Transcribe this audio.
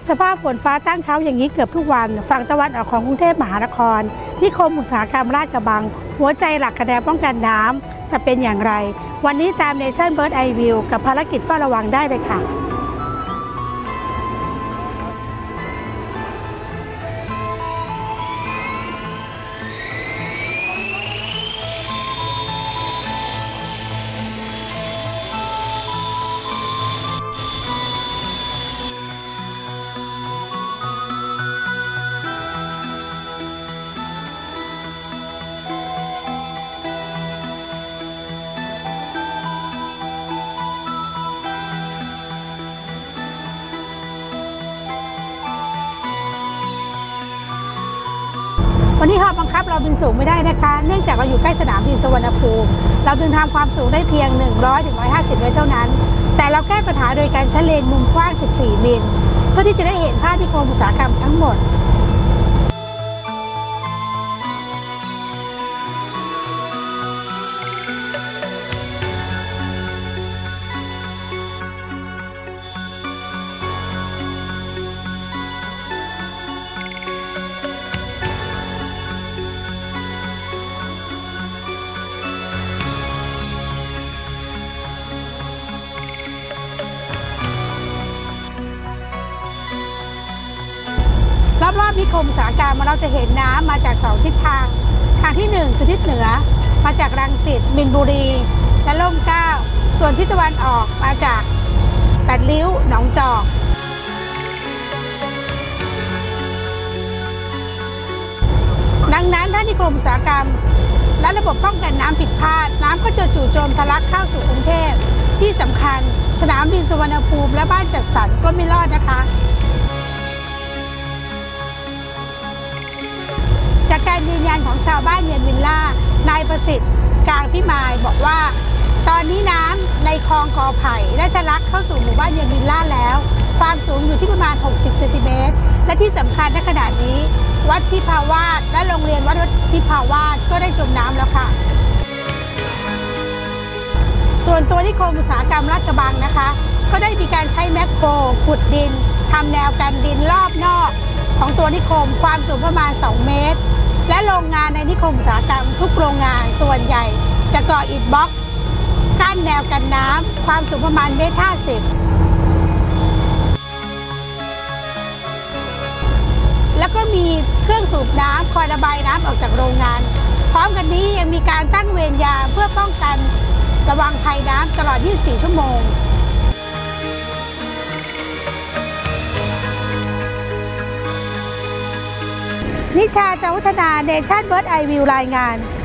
สภาพฝนฟ้าตั้งเขาอย่างนี้เกือบทุกวันฝั่งตะวันออกของกรุงเทพมหานครนิคมอุตสาหกรรมลาดกระบังหัวใจหลักคะแนนป้องกันน้ำจะเป็นอย่างไรวันนี้ตาม Nation Bird Eye View กับภารกิจเฝ้าระวังได้เลยค่ะวันนี้หอบังคับเราบินสูงไม่ได้นะคะเนื่องจากเราอยู่ใกล้สนามบินสุวรรณภูมิเราจึงทำความสูงได้เพียง 100-150 เมตรเท่านั้นแต่เราแก้ปัญหาโดยการใช้เลนมุมกว้าง 14 มิลเพื่อที่จะได้เห็นภาพนิคมอุตสาหกรรมทั้งหมดรอบๆนิคมอุตสาหกรรมเราจะเห็นน้ำมาจาก2ทิศทางที่1คือทิศเหนือมาจากรังสิตมีนบุรีและร่มเกล้าส่วนทิศตะวันออกมาจาก8 ริ้วหนองจอกดังนั้นถ้านิคมอุตสาหกรรมและระบบป้องกันน้ำผิดพลาดน้ำก็จะจู่โจมทะลักเข้าสู่กรุงเทพที่สำคัญสนามบินสุวรรณภูมิและบ้านจัดสรรก็ไม่รอดนะคะจากการยืนยันของชาวบ้านเย็นวิลล่านายประสิทธิ์กลางพิมายบอกว่าตอนนี้น้ำในคลองกอไผ่ได้ทะลักเข้าสู่หมู่บ้านเย็นวิลล่าแล้วความสูงอยู่ที่ประมาณ60 เซนติเมตรและที่สำคัญในขณะนี้วัดทิพาวาสและโรงเรียนวัดทิพาวาสก็ได้จมน้ำแล้วค่ะส่วนตัวนิคมอุตสาหกรรมลาดกระบังนะคะก็ได้มีการใช้แมคโครขุดดินทำแนวกันดินรอบนอกของตัวนิคมความสูงประมาณ2 เมตรและโรงงานในนิคมอุตสาหกรรมทุกโรงงานส่วนใหญ่จะก่ออิฐบล็อกกั้นแนวกันน้ำความสูงประมาณ1.50 เมตรแล้วก็มีเครื่องสูบน้ำคอยระบายน้ำออกจากโรงงานพร้อมกันนี้ยังมีการตั้งเวรยามเพื่อป้องกันระวังภัยน้ำตลอด 24 ชั่วโมงนิชา จาวัฒนา Nation Bird Eye View รายงาน